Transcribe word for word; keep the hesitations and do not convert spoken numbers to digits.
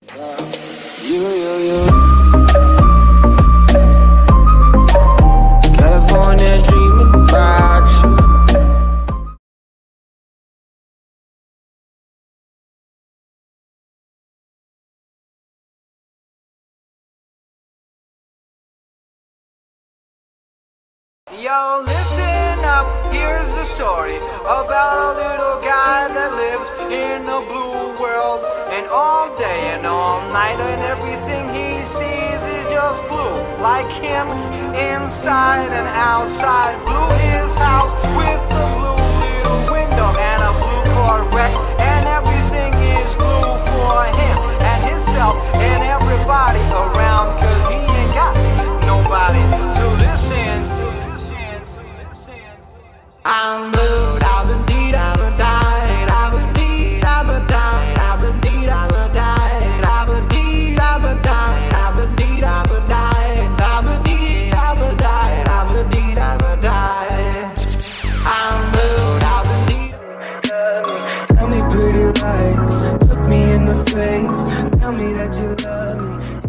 You, you, you. California dreaming about you. Yo, listen up, here's the story about a little guy that lives in a blue world. And all day and all night and everything he sees is just blue. Like him, inside and outside. Blue his house with a blue little window and a blue Corvette. And everything is blue for him and himself and everybody around. Cause he ain't got nobody to listen. I'm blue, I've dee I've died, I've dee I've died, I've dee I've died, I've dee I've died, I've dee I've died, I've dee I've died, I've dee I've died. I'm blue, I've dee. Tell me pretty lies, look me in the face, tell me that you love me.